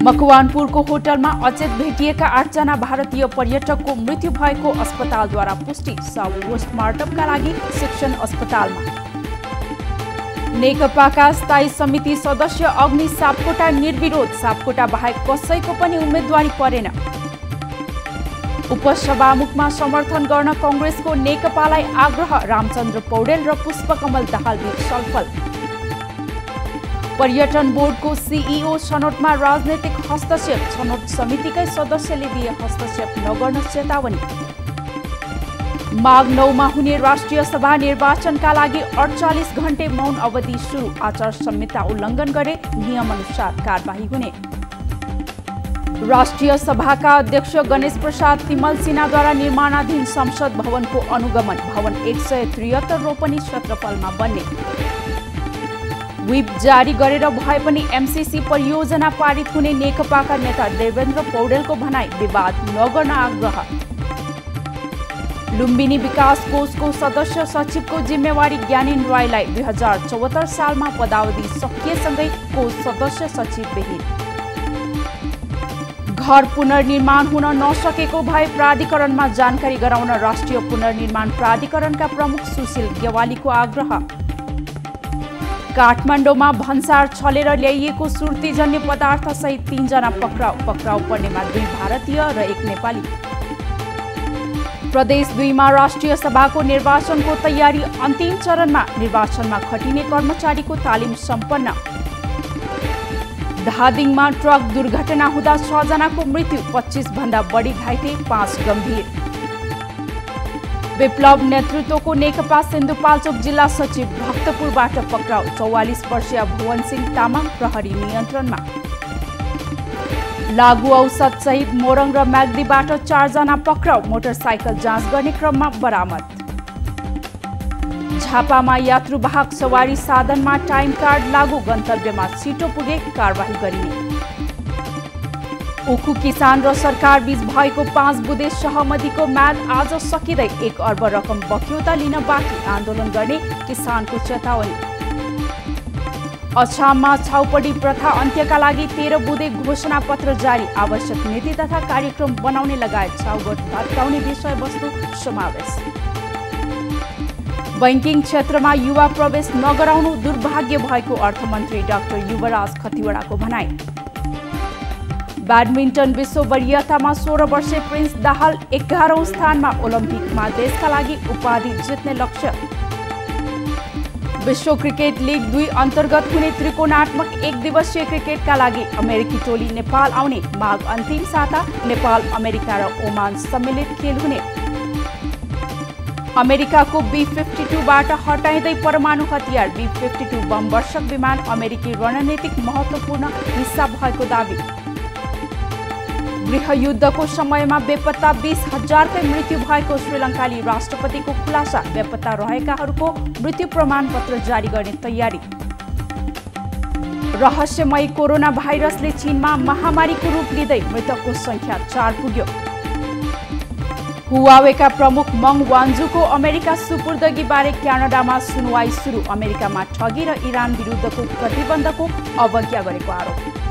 मकवानपुरको होटलमा अचेत भेटिएका 8 जना भारतीय पर्यटकको मृत्यु भएको अस्पतालद्वारा पुष्टि। शव पोस्टमार्टमका लागि शिक्षण अस्पतालमा। नेकपाका स्थायी समिति सदस्य अग्नि सापकोटा निर्विरोध। सापकोटा बाहेक कसैको पनि उम्मेदवारी परेन। उपसभामुखमा समर्थन गर्न कांग्रेसको नेकपालाई आग्रह। रामचन्द्र पौडेल र पुष्पकमल दाहाल बीच छलफल। पर्यटन बोर्डको सीईओ छनौटमा राजनैतिक हस्तक्षेप। छनौट समितिकै सदस्यले दिए हस्तक्षेप नगर्न चेतावनी। माघ 9 मा हुने राष्ट्रिय सभा निर्वाचनका लागि 48 घण्टे मौन अवधि सुरु। आचार संहिता उल्लङ्घन गरे नियमअनुसार कारबाही हुने। राष्ट्रिय सभाका अध्यक्ष गणेश प्रसाद तिमल सिन्हाद्वारा निर्माणाधीन संसद भवनको अनुगमन। भवन 173 रोपनी क्षेत्रफलमा बन्ने। व्हिप जारी गरेर भए पनि एमसीसी परियोजना पारित हुने नेकपाका नेता देवेन्द्र पौडेलको भनाई। विवाद नगर्न आग्रह। लुम्बिनी विकास कोषको सदस्य सचिवको जिम्मेवारी ज्ञानेन राईलाई। 2074 सालमा पदावधि सकिएसँगै कोष सदस्य सचिव बेहिन। घर पुनर्निर्माण हुन नसकेको भए प्राधिकरणमा जानकारी गराउन राष्ट्रिय पुनर्निर्माण प्राधिकरणका प्रमुख सुशील गेवालीको आग्रह। काठमाडौँमा भन्सार छलेर ल्याइएको सुर्तीजन्य पदार्थ सहित 3 जना पक्राउ। पक्राउ पर्नेमा 2 भारतीय र 1 नेपाली। प्रदेश 2 मा राष्ट्रिय सभाको निर्वाचनको तयारी अन्तिम चरणमा। निर्वाचनमा खटिने कर्मचारीको तालिम सम्पन्न। धादिङमा ट्रक दुर्घटना हुँदा 6 जनाको मृत्यु। 25 भन्दा बढी घाइते, 5 गम्भीर। विप्लव नेतृत्वको नेकपा सिन्धुपाल्चोक जिल्ला सचिव भक्तपुरबाट पक्राउ। 44 वर्षीय भुवन सिंह तामाङ प्रहरी नियन्त्रणमा। लागु औषध सहित मोरङ र म्याग्दीबाट 4 जना पक्राउ। मोटरसाइकल जाँच गर्ने क्रममा बरामद। झापामा यात्रुवाहक सवारी साधनमा टाइम कार्ड लागू। गन्तव्यमा छिटो पुगे कारबाही गरिने। उखु किसान र सरकार बीच भएको 5 बुँदे सहमतिको म्याद आज सकिँदै 1 अर्ब रकम बक्यौता लिन बाँकी। आन्दोलन गर्ने किसानको चेतावनी। अछाममा छाउपडी प्रथा अन्त्यका लागि 13 बुँदे घोषणा पत्र जारी। आवश्यक नीति तथा कार्यक्रम बनाउने लगायत छाउगढ भत्काउने विषयवस्तु समावेश। बैंकिङ क्षेत्रमा युवा प्रवेश नगराउनु दुर्भाग्य भएको अर्थमन्त्री डाक्टर युवराज खतिवड़ाको भनाई। ब्याडमिन्टन विश्व वरियतामा 16 वर्षीय प्रिन्स दाहाल 11औं स्थानमा। ओलम्पिकमा देशका लागि उपाधि जित्ने लक्ष्य। विश्व क्रिकेट लिग 2 अन्तर्गत हुने त्रिकोणात्मक 1 दिवसीय क्रिकेटका लागि अमेरिकी टोली नेपाल आउने। माघ अन्तिम साता नेपाल, अमेरिका र ओमान सम्मिलित खेल हुने। अमेरिकाको B-52बाट हटाइँदै परमाणु हतियार। B-52 बम वर्षक विमान अमेरिकी रणनीतिक महत्त्वपूर्ण हिस्सा भएको दावी। गृहयुद्धको समयमा बेपत्ता 20,000 मृत्यु भएको श्रीलङ्काली राष्ट्रपतिको खुलासा। बेपत्ता रहेकाहरूको मृत्यु प्रमाणपत्र जारी गर्ने तयारी। रहस्यमय कोरोना भाइरसले चीनमा महामारीको रूप लिँदै मृतकको संख्या 4 पुग्यो। हुवावेका प्रमुख मंग वान्जुको अमेरिका सुपुर्दगी बारे क्यानाडामा सुनवाई सुरु। अमेरिकामा ठगी र इरान विरुद्धको प्रतिबन्धको अवज्ञा गरेको आरोप।